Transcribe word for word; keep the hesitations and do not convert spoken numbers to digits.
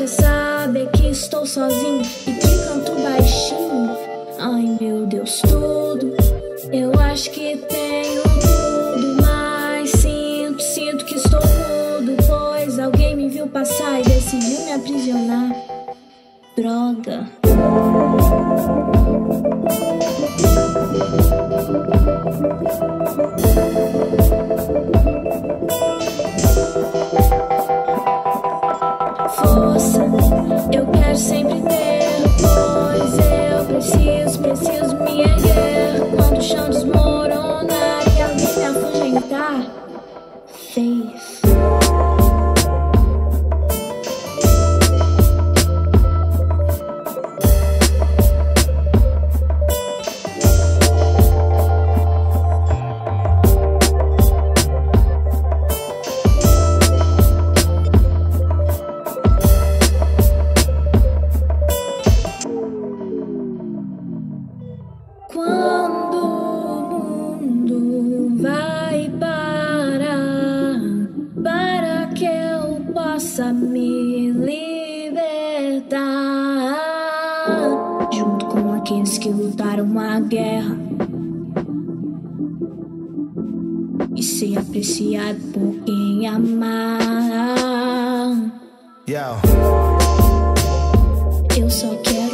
triste é saber que estou sozinho e que canto baixinho. Ai meu Deus, tudo, eu acho que tenho tudo, mas sinto, sinto que estou mudo, pois alguém me viu passar e decidiu me aprisionar. Droga. Força, eu quero sempre ter, pois eu preciso, preciso me erguer. Quando o chão desmoronar e alguém me afugentar, fez. Quando o mundo vai parar, para que eu possa me libertar, junto com aqueles que lutaram uma guerra e ser apreciado por quem amar. Yo. Eu só quero